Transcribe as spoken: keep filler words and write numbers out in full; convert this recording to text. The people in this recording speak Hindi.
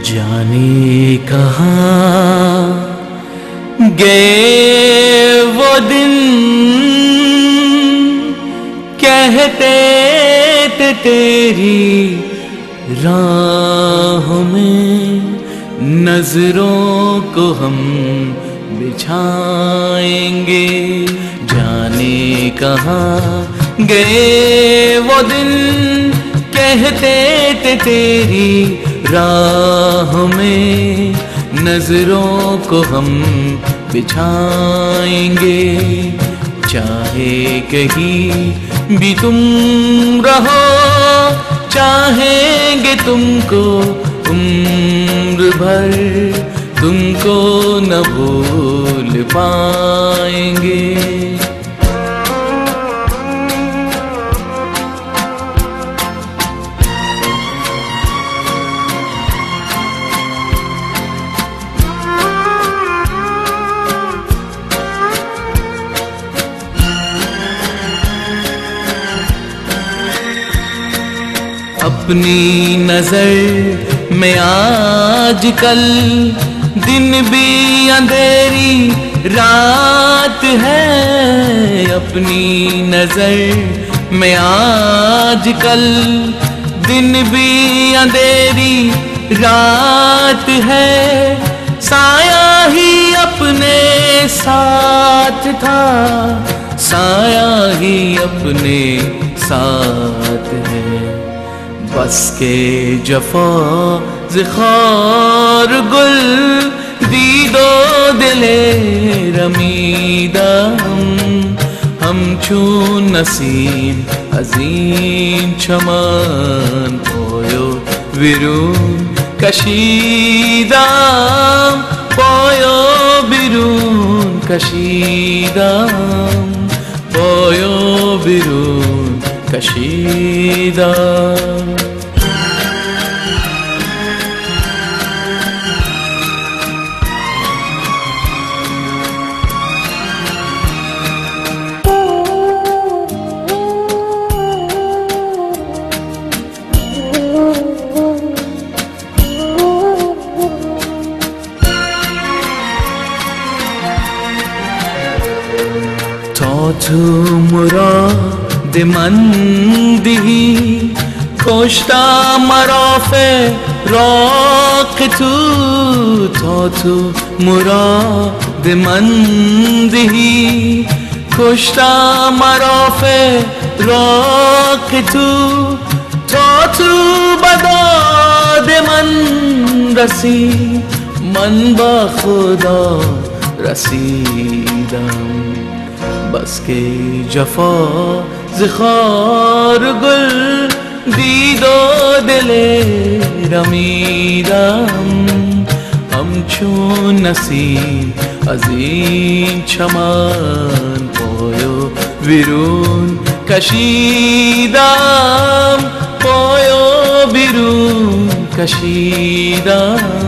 जाने कहाँ गए वो दिन, कहते थे तेरी राह में नजरों को हम बिछाएंगे। जाने कहाँ गए वो दिन, कहते थे तेरी राह में नजरों को हम बिछाएंगे। चाहे कहीं भी तुम रहो, चाहेंगे तुमको उम्र भर, तुमको न भूल पाएंगे। अपनी नजर में आजकल दिन भी अंधेरी रात है। अपनी नजर में आजकल दिन भी अंधेरी रात है। साया ही अपने साथ था, साया ही अपने साथ है। बस के जफा ज़िखार गुल दीदो दिले रमीदा, हम चून नसीम अजीम चमान पोयो विरून कशीदा, पोयो विरून कशीदा, पोयो विरून कशीदा। तो मुराद मंदी खोशता मराफे रोक तू, तो तू मुराद मंदी खोशता मराफे रोक तू, तो तू बदाद मन रसी मन बखुदा रसीदम। बस के जफा ज़िखार गुल दीदो दिले रमीदम, हम चून नसीम अजीम चमान पोयो विरून कशीदा, पोयो विरून कशीदा।